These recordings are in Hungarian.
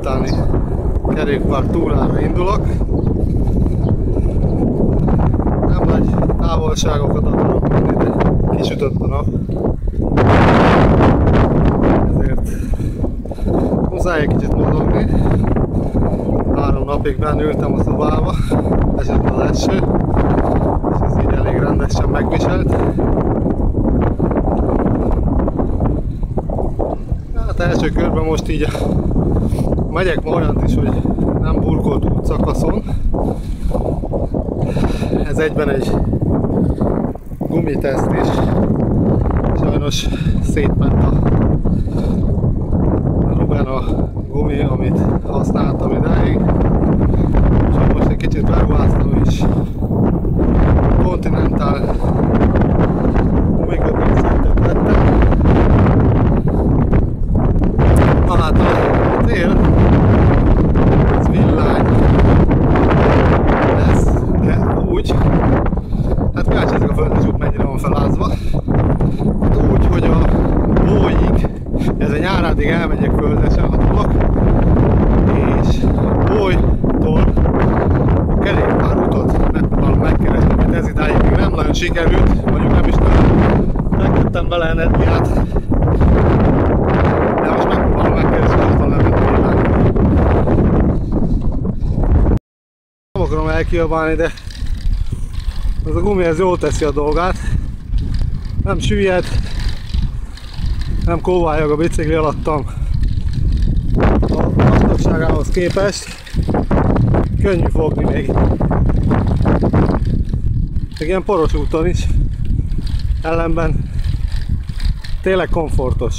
délutáni kerékpár túrára indulok. Nem nagy távolságokat akarok menni, de kisütött a nap. Ezért muszáj egy kicsit mozogni. 3 napig benn ültem a szobába, esett az eső, és ez így elég rendesen megviselt. Hát első körben most így megyek ma olyant is, hogy nem burkolt útszakaszon. Ez egyben egy gumiteszt is. Sajnos szétment a Rubena gumi, amit használtam idáig. És most egy kicsit beruháztam is Continental gumikötőszettet vettem. Na hát a cél, ez villány lesz, de úgy, hát kíváncsi ezek a földes út mennyire van felázva. Hát úgy, hogy a Bóig, ez a Nyárádig elmegyek földesen, ha tudok, és Bójtól a kerékpárutat megpróbálom megkeresni, mert ez idáig még nem nagyon sikerült, mondjuk nem is nagyon megtettem bele energiát, de most megpróbálom megkeresni, aztán lemenni villányt. Nem akarom elkiabálni, de ez a gumi ez jól teszi a dolgát, nem süllyed, nem kóvályog a bicikli alattam. A vastagságához képest könnyű fogni még ilyen poros úton is, ellenben tényleg komfortos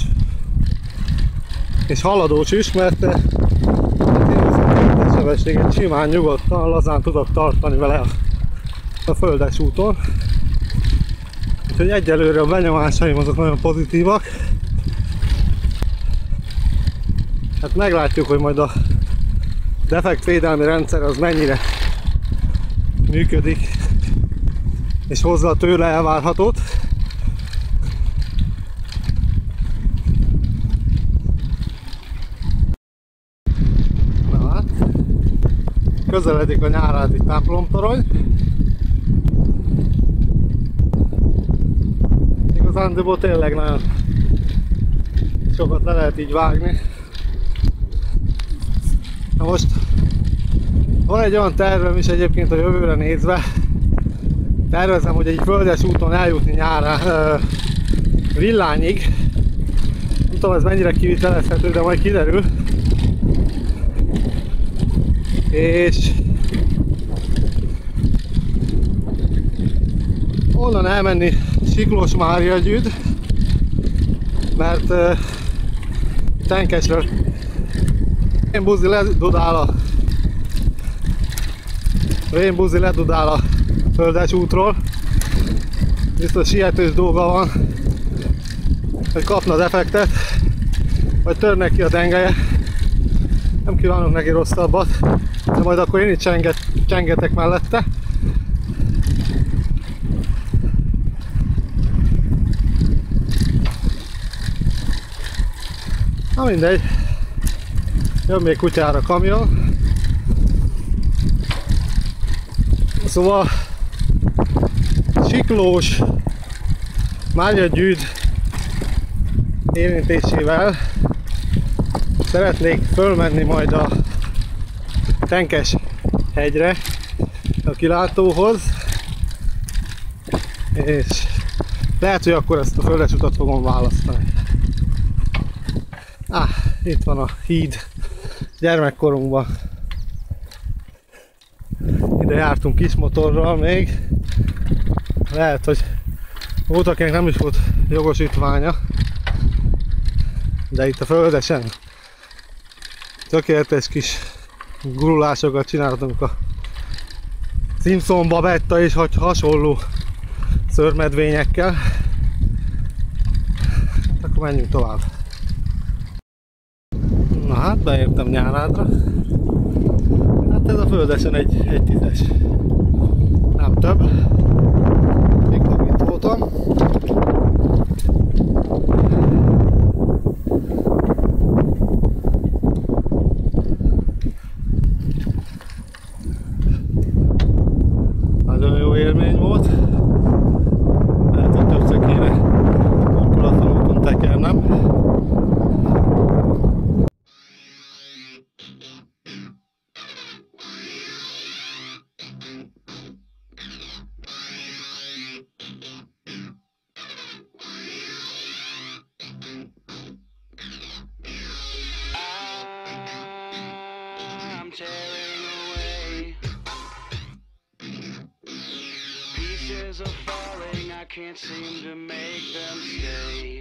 és haladós is, mert én a sebességet simán, nyugodtan, lazán tudok tartani vele a földes úton. Úgyhogy egyelőre a benyomásaim azok nagyon pozitívak. Hát meglátjuk, hogy majd a defektvédelmi rendszer az mennyire működik és hozza a tőle elvárhatót. Na hát, közeledik a Nyárádi templomtorony. Igazándiból tényleg nagyon sokat le lehet így vágni. Na most van egy olyan tervem is egyébként a jövőre nézve. Tervezem, hogy egy földes úton eljutni nyára Villányig. Nem tudom, ez mennyire kivitelezhető, de majd kiderül. És onnan elmenni Siklós-Máriagyűd, mert Tenkesről Vén-buzi ledudál a földes útról. Biztos sietős dolga van, hogy kapna defektet, vagy törnek ki a tengelye. Nem kívánok neki rosszabbat, de majd akkor én itt csengetek mellette. Na mindegy, jön még kutyára kamion. Szóval Siklós Máriagyűd érintésével szeretnék fölmenni majd a Tenkes hegyre, a kilátóhoz, és lehet, hogy akkor ezt a földes utat fogom választani. Itt van a híd gyermekkorunkban. Ide jártunk kis motorral még. Lehet, hogy volt, akinek nem is volt jogosítványa, de itt a földesen tökéletes kis gurulásokat csináltunk a Simpson babetta és hasonló szőrmedvényekkel. Akkor menjünk tovább. Na hát, beértem Nyárádra. Hát ez a földesen egy 10-es. Nem több. Mikor itt voltam. tearing away. Pieces are falling, I can't seem to make them stay.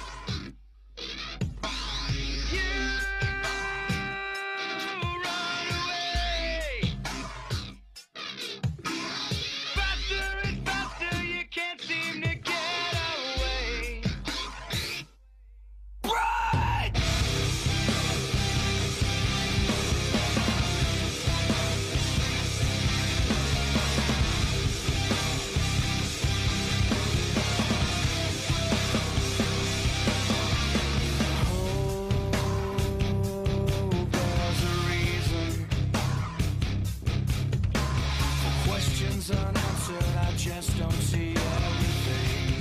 Unanswered, I just don't see everything.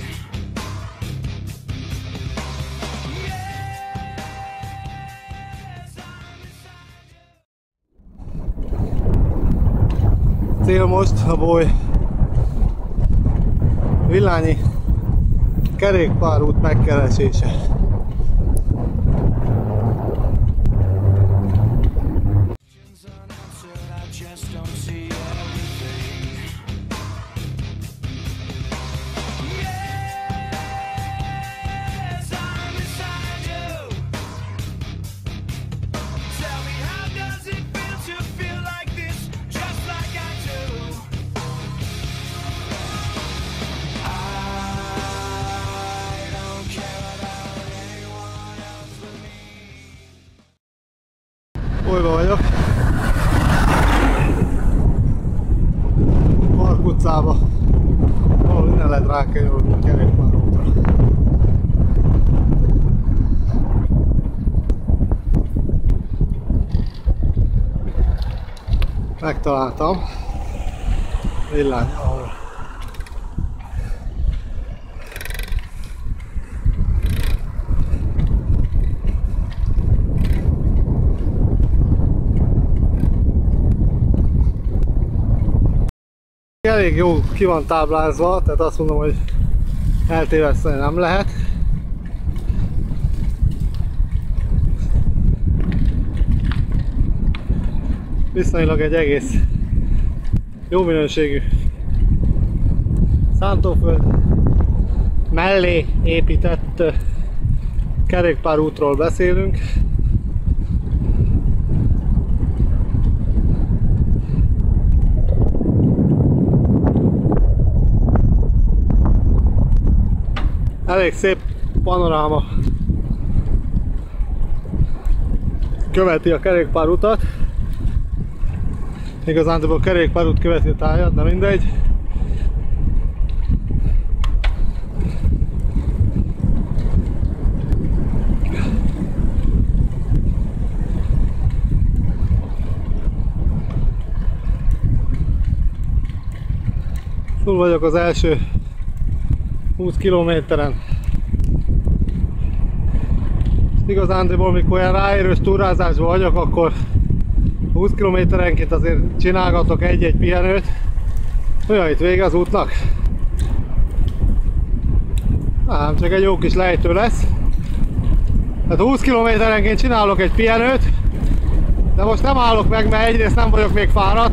Yes, I'm beside you. Cél most a Boly villányi kerékpárút megkeresése. Bolyba vagyok. Park utcába. Ahol innen lehet rákerülni a kerékpárútra. Megtaláltam. Villány arra. Elég jó ki van táblázva, tehát azt mondom, hogy eltéveszteni nem lehet. Viszonylag egy egész jó minőségű szántóföld mellé épített kerékpárútról beszélünk. Elég szép panoráma követi a kerékpárutat. Igazán a kerékpárút követi a tájat, de mindegy. Túl vagyok az első 20 kilométeren. Igazándiból, mikor olyan ráérős túrázásban vagyok, akkor 20 kilométerenként azért csinálgatok egy-egy pihenőt. Olyan, itt vége az útnak. Nem, csak egy jó kis lejtő lesz. Tehát 20 kilométerenként csinálok egy pihenőt, de most nem állok meg, mert egyrészt nem vagyok még fáradt.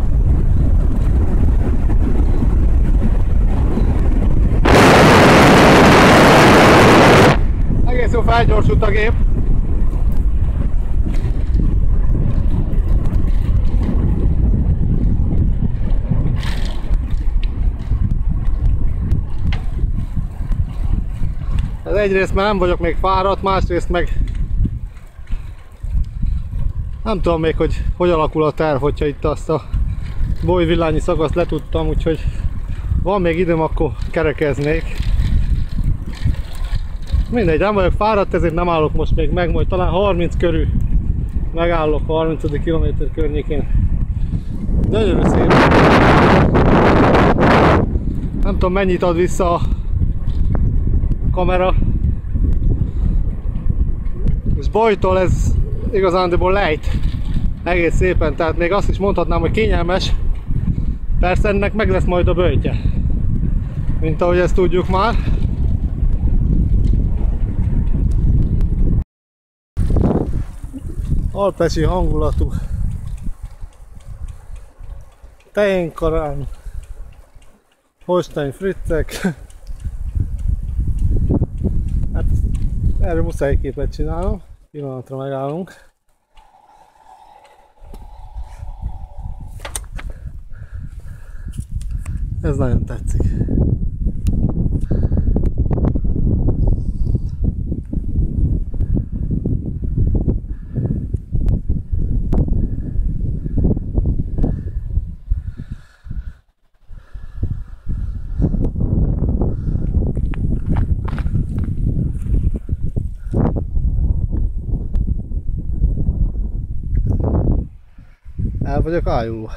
Egész jó felgyorsult a gép. Ez egyrészt már nem vagyok még fáradt, másrészt meg nem tudom még, hogy alakul a terv, hogyha itt azt a Boly villányi szakaszt letudtam, úgyhogy van még időm, akkor kerekeznék. Mindegy, nem vagyok fáradt, ezért nem állok most még meg, majd talán 30 körül megállok, 30. kilométer környékén. Gyönyörű szép. Nem tudom, mennyit ad vissza a kamera. És Bolytól ez igazándiból lejt egész szépen, tehát még azt is mondhatnám, hogy kényelmes. Persze ennek meg lesz majd a böjtje, mint ahogy ezt tudjuk már. Alpesi hangulatú Tehénkarán, Holstein fritzek. Hát erről muszáj képet csinálnom, pillanatra megállunk. Ez nagyon tetszik. El vagyok ájulva.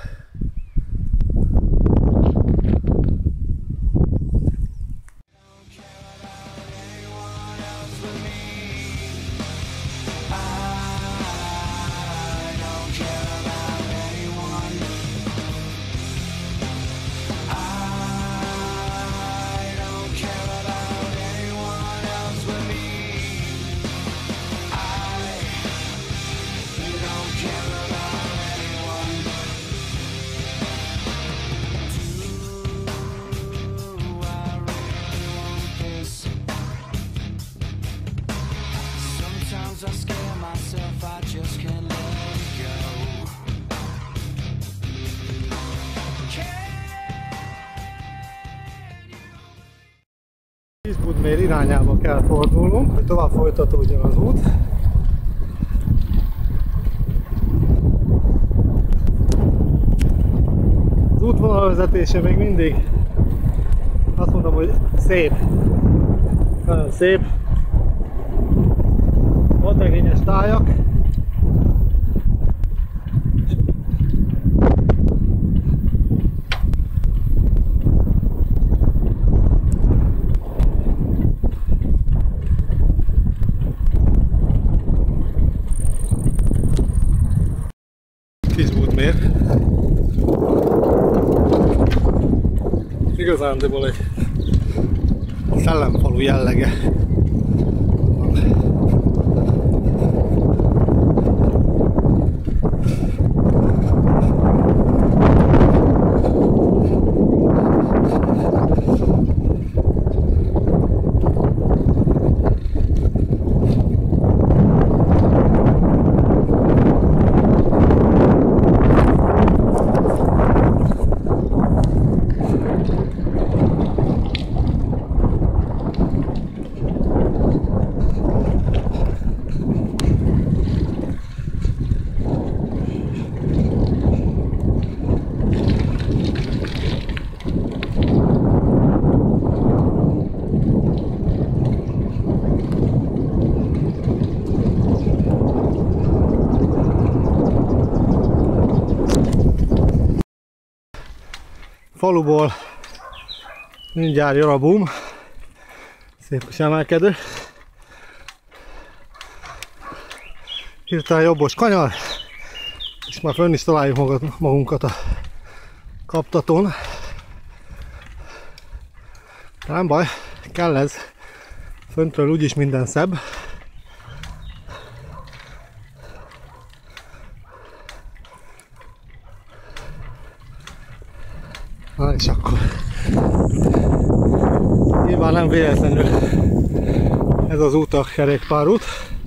I scare myself, I just can't let it go. 10 Budmér irányába kell fordulnunk, hogy tovább folytatódjon az út. Az útvonal vezetése még mindig azt mondom, hogy szép. Nagyon szép. Vadregényes tájak. Kisbudmér. Igazándiból egy szellemfalu jellege. Faluból mindjárt jön a boom, szép kis emelkedő. Hirtelen jobbos kanyar, és már fönn is találjuk magunkat a kaptatón. De nem baj, kell ez, föntről úgyis minden szebb. Na és akkor nyilván nem véletlenül ez az út a kerékpárút.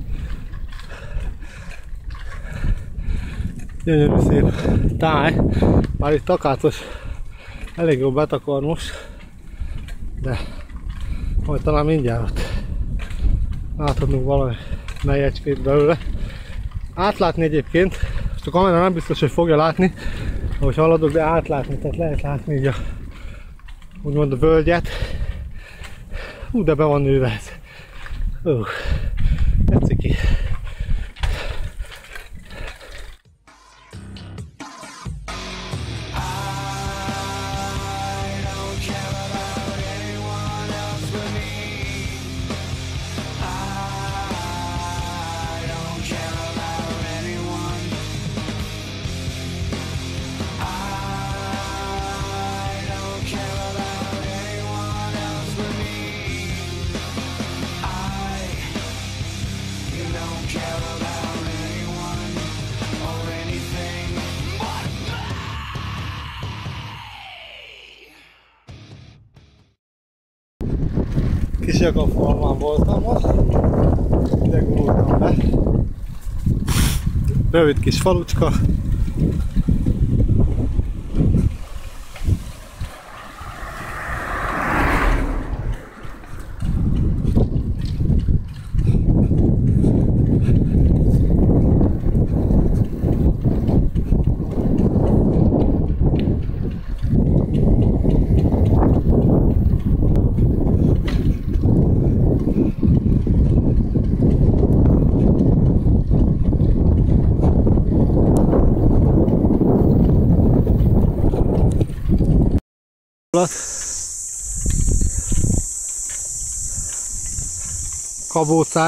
Gyönyörű szép táj, bár itt takácos, elég jó betakar most, de majd talán mindjárt ott láthatunk valami melyecskét belőle. Átlátni egyébként, csak a kamera nem biztos, hogy fogja látni, ahogy haladok, de átlátni, tehát lehet látni így a, úgymond a völgyet. Hú, de be van nőve ez. Tetszik ki. You know Kis Jakabfalván voltam most, ide gurultam be. Rövid kis falucska. Kabócák.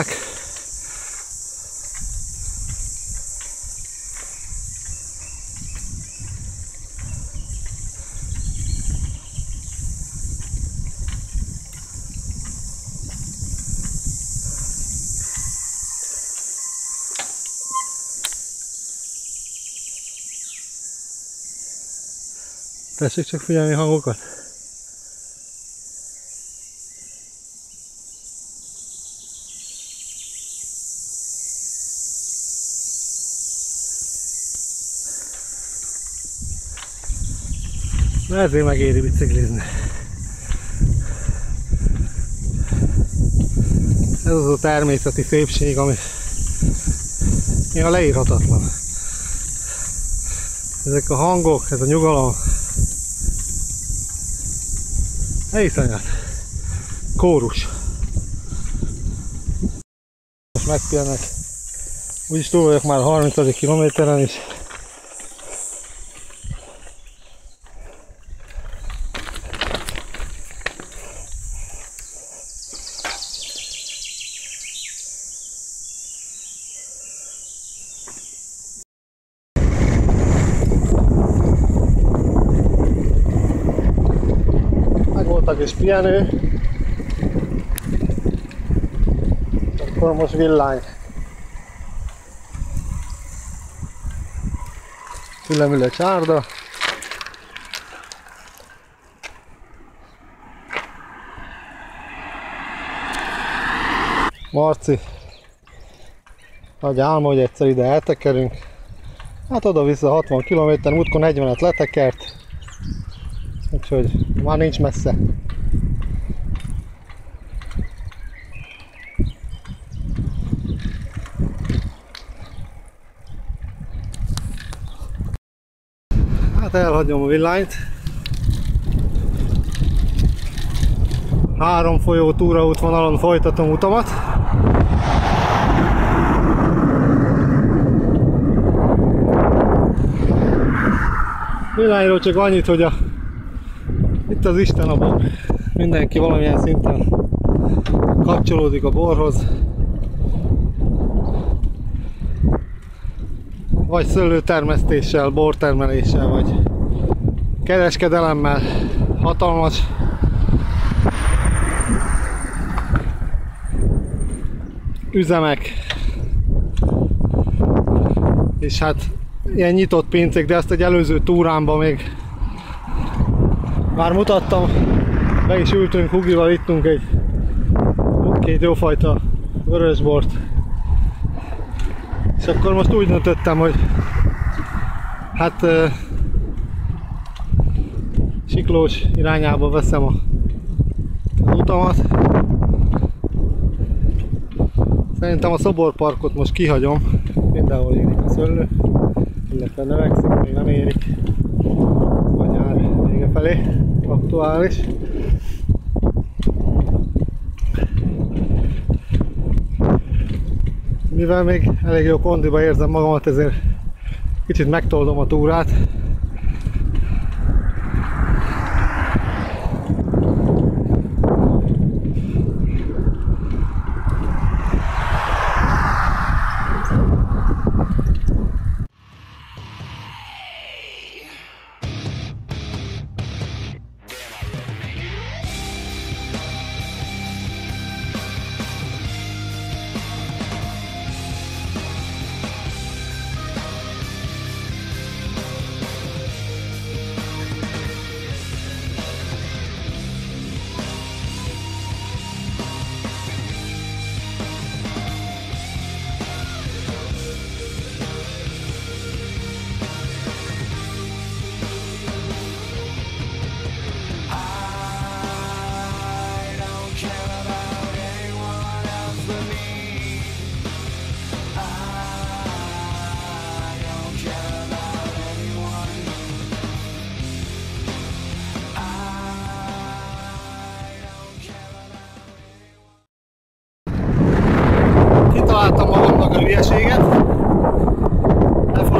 Tessék csak figyelni a hangokat. Na ezért megéri biciklizni. Ez az a természeti szépség, ami néha leírhatatlan. Ezek a hangok, ez a nyugalom. Iszonyat. Kórus. Most megpihennek. Úgyis túl vagyok már a 30. kilométeren is. Megvoltak és pihenő. Akkor most villány. Füllemüle csárda. Marci nagy álma, hogy egyszer ide eltekerünk. Hát oda-vissza 60 km, útkon 40-et letekert. Úgyhogy már nincs messze. Hát elhagyom a villányt. 3 folyó túraútvonalon folytatom utamat. Villányról csak annyit, hogy itt az Isten a bor. Mindenki valamilyen szinten kapcsolódik a borhoz. Vagy szőlőtermesztéssel, bortermeléssel, vagy kereskedelemmel. Hatalmas üzemek. És hát ilyen nyitott pincék, de ezt egy előző túrámban még már mutattam. Be is ültünk, Hugival ittunk két jófajta vörösbort. És akkor most úgy döntöttem, hogy hát Siklós irányába veszem az utamat. Szerintem a szoborparkot most kihagyom. Mindenhol érik a szőlő, illetve növekszik, még nem érik. A nyár vége felé aktuális. Mivel még elég jó kondiba érzem magamat, ezért kicsit megtoldom a túrát.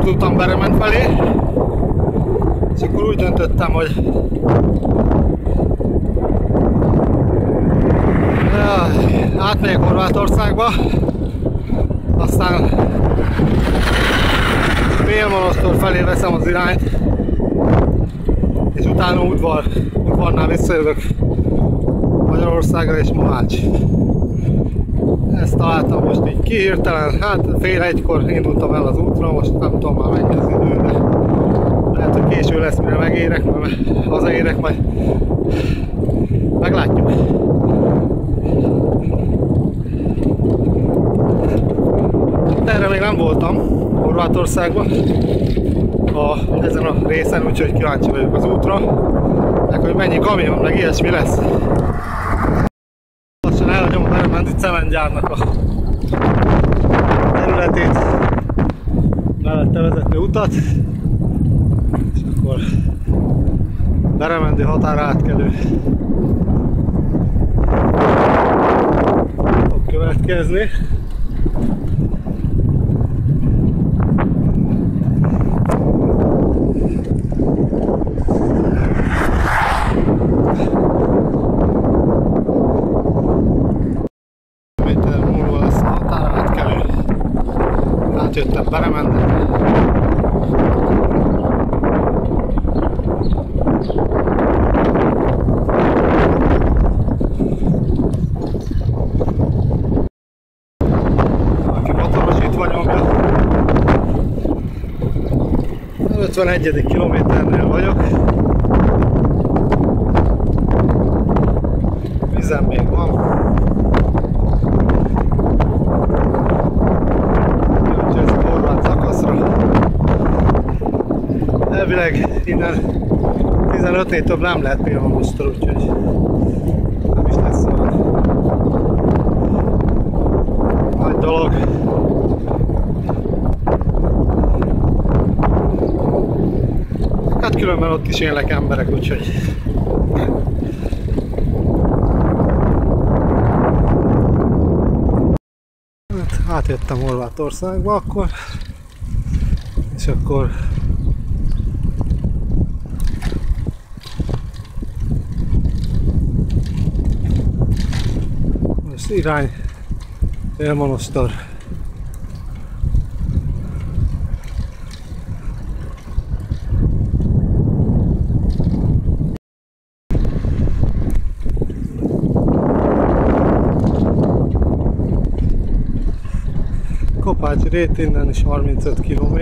fordultam Berement felé, és akkor úgy döntöttem, hogy átmegyek Horvátországba, aztán Pélmonostor felé veszem az irányt, és utána udvarnál visszajövök Magyarországra és Mohács. Ezt találtam most így ki hirtelen, hát fél egykor indultam el az útra, most nem tudom már mennyi az idő, de lehet, hogy késő lesz, mire megérek, mert hazaérek, majd meglátjuk. Erre még nem voltam Horvátországban ezen a részen, úgyhogy kíváncsi vagyok az útra, meg hogy mennyi kamion, meg ilyesmi lesz. Lassan elhagyom a Beremendi cementgyárnak a területét, mellette vezető utat, és akkor Beremendi határátkelő fog következni. Átjöttem Beremenden. Aki motorosítva nyomja. 51. kilométernél vagyok. Vízem még van. Elvileg innen 15-nél több nem lehet Pélmonostor, úgyhogy nem is lesz olyan nagy dolog. Hát különben ott is élnek emberek, úgyhogy hát átjöttem Horvátországba akkor, és akkor irány Pélmonostor. Kopács-Rét innen is 35 km.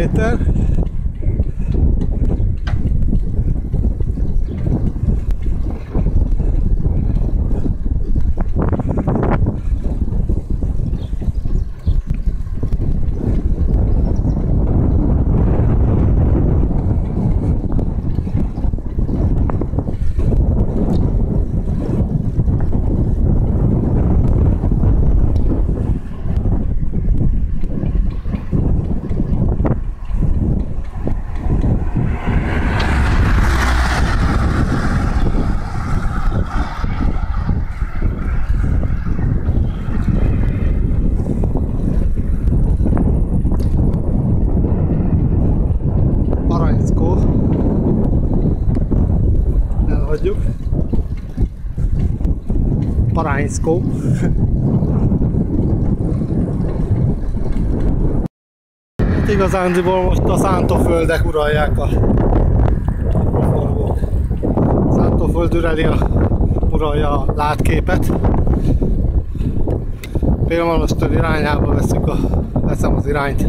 Elhagyjuk. Parányszkó. Hát igazándiból most a szántóföldek uralják a forgót. Szántóföld uralja a látképet. Pélmonostor irányába veszem az irányt.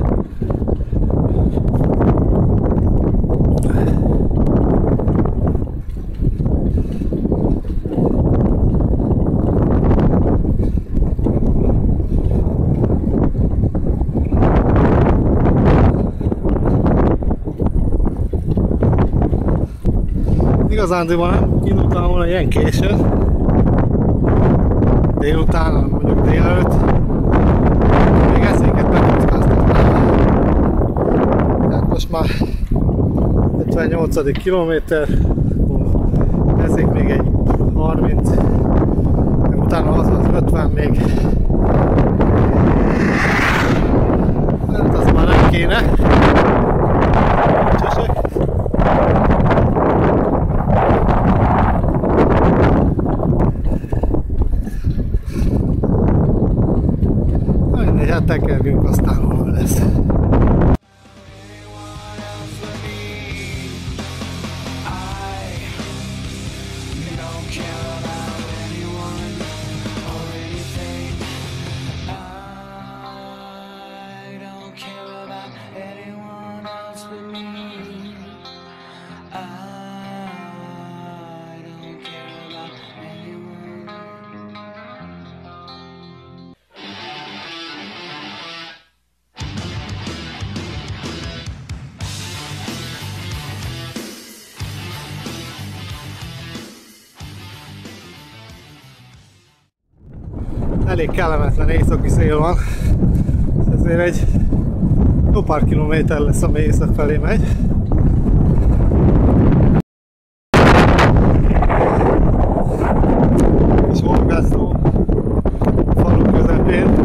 Igazándiból nem indultam volna ilyen későn, délután, mondjuk délelőtt, még eszéket megkockáztatnám. Tehát most már 58. kilométer, eszék még egy 30, utána az 50 még. Hát az már nem kéne. tekergünk, aztán hol lesz. Elég kellemetlen északi szél van, ezért egy jó pár kilométer lesz, ami észak felé megy. És horgászó a falu közepén.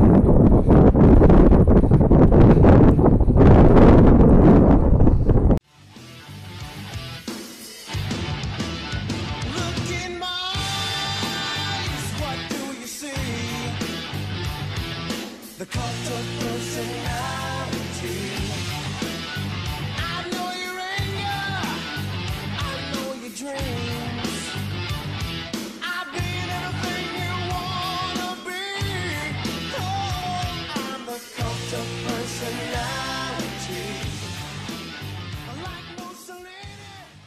The cult of personality. I know your anger, I know your dreams. I've been anything you wanna be. Oh, I'm the cult of personality. Like Mussolini.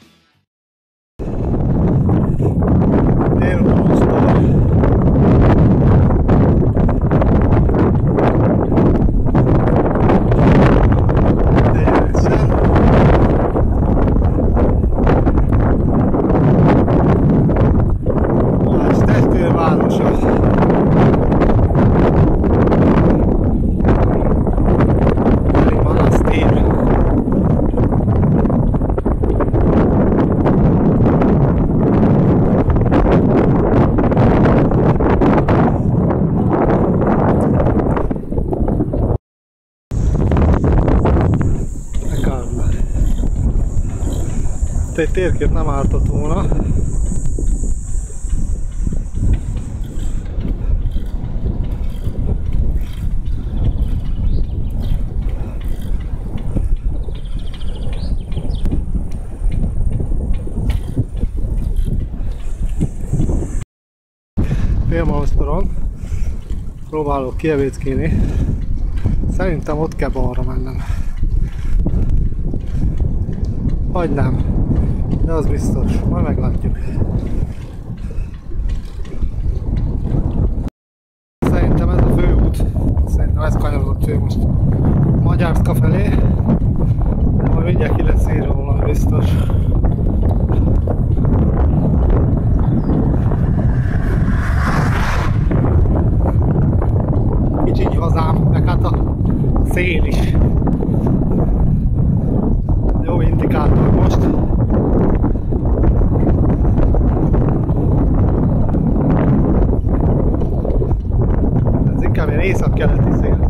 Egy térkép nem ártott volna. Félmalomsztoron próbálok kievickéni. Szerintem ott kell balra mennem. Vagy nem. De az biztos, majd meglátjuk. Szerintem ez a főút, szerintem ez kanyarodott ő most Magyárszka felé, de majd mindjárt ki lesz írva valami biztos. Kicsit hazám, meg hát a szél is. Jó indikátor most. Inkább ilyen észak-keleti szél.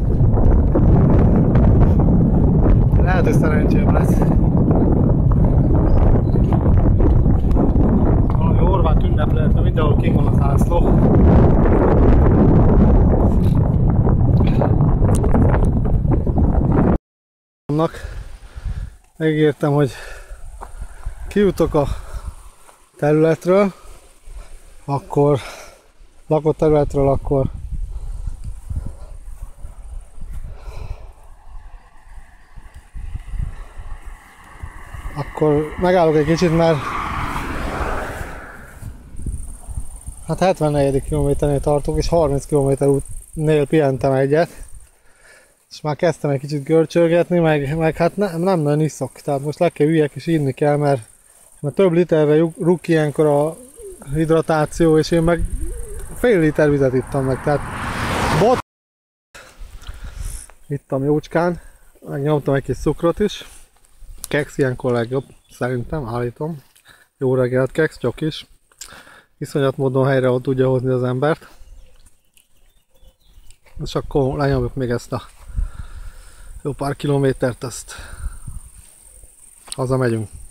Lehet, hogy szerencsém lesz. Valami horvát ünnep lehet, mert mindenhol kint van a zászló. Megígértem, hogy kijutok a területről, akkor lakott területről, akkor megállok egy kicsit, mert hát 74. kilométernél tartok, és 30 km útnél pihentem egyet. És már kezdtem egy kicsit görcsölgetni, meg hát nem nagyon iszok. Tehát most le kell üljek és írni kell, mert több literre rúg ki ilyenkor a hidratáció, és én meg fél liter vizet ittam meg. Tehát ittam jócskán, megnyomtam egy kis cukrot is. Keksz ilyenkor legjobb, szerintem, állítom. Jó reggelt keksz, csokis. Iszonyat módon helyre tudja hozni az embert. És akkor lenyomjuk még ezt a jó pár kilométert, ezt hazamegyünk.